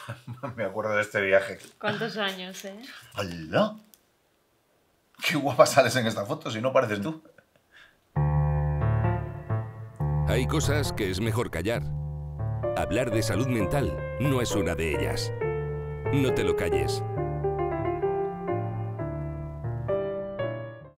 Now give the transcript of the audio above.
Me acuerdo de este viaje. ¿Cuántos años, eh? ¡Hala! ¡Qué guapa sales en esta foto, si no pareces tú! Hay cosas que es mejor callar. Hablar de salud mental no es una de ellas. No te lo calles.